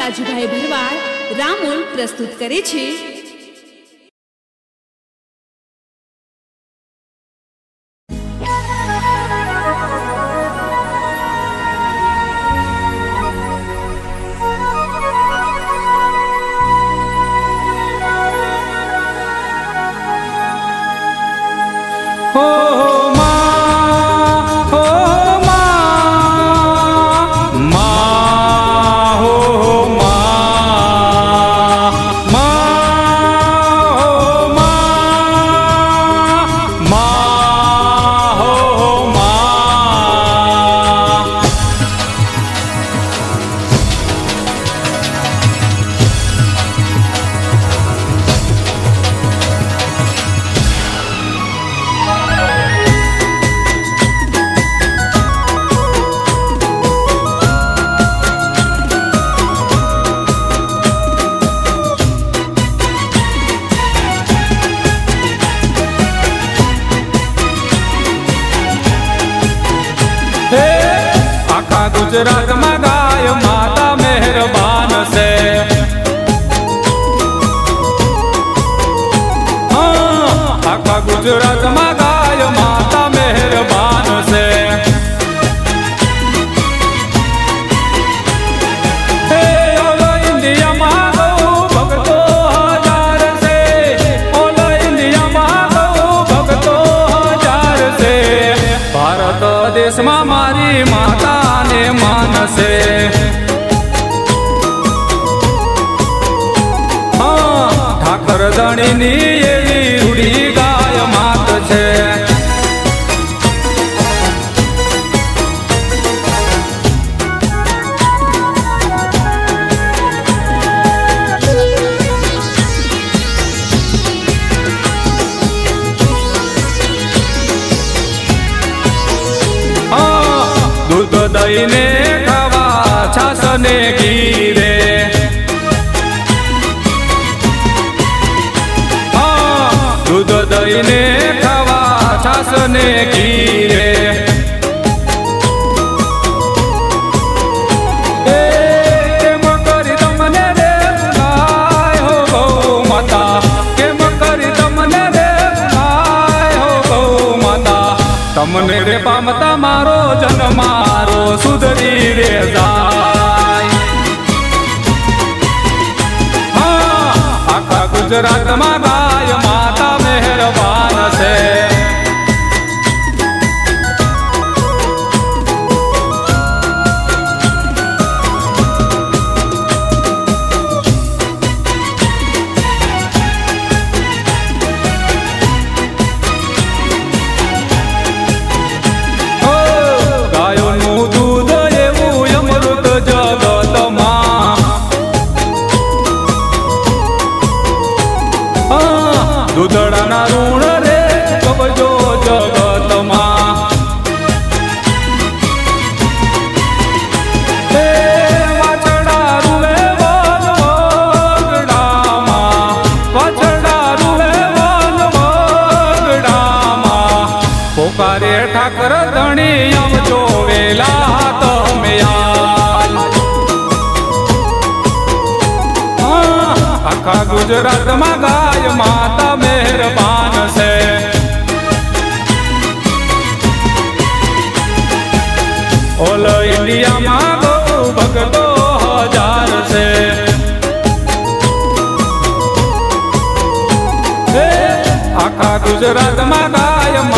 રાજુભાઈ ભરવાડ રામોલ પ્રસ્તુત કરે છે। गुजरात में गाय माता मेहरबान से, आखा गुजरात में गाय माता मेहरबान से। ओलो इंडिया में गौ भगतो हजार से, ओलो इंडिया में गौ भगतो हजार से। भारत देश में मारी माता मानसे ठाकर धणी एवी रूढ़ी गाय मात छे। दूध दही ने खावा छास ने घी रे, दूध दही ने खावा छास ने घी रे। केम करी तमने रे गाय हो गौ माता, केम करी तमने रे गाय हो गौ माता। तमने रे पामता मारो जन्म मारो सुधरी रे जाय। आखा गुजरात में गाय माता मेहरबान से। दूधड़ा ऋण रे कबजो जगत मां, वाछड़ा रुवे वन वगड़ा मां, वाछड़ा रुवे वन वगड़ा मां। पोकारे ठाकर धणी आम जो वेला तमे आल। आखा गुजरात में गाय माता मेहरबान से। ऑल इंडिया में गौ भगतो हजार से। आखा गुजरात में गाय